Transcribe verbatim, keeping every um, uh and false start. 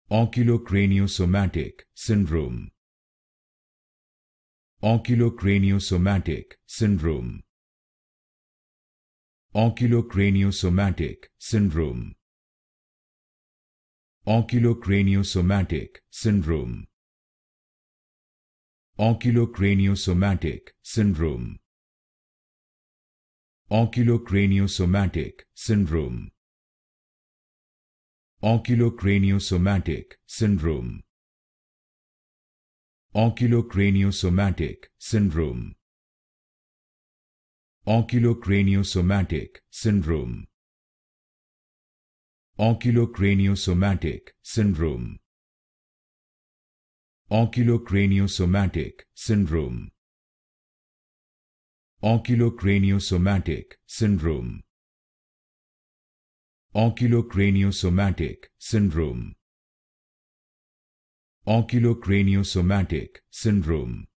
Oculocraniosomatic Syndrome. Oculocraniosomatic Syndrome. Oculocraniosomatic Syndrome. Oculocraniosomatic Syndrome. Oculocraniosomatic Syndrome. Oculocraniosomatic Syndrome. Oculocraniosomatic Syndrome. Oculocraniosomatic Syndrome. Oculocraniosomatic Syndrome. Oculocraniosomatic Syndrome. Oculocraniosomatic Syndrome. Oculocraniosomatic Syndrome. Oculocraniosomatic Syndrome. Oculocraniosomatic Syndrome.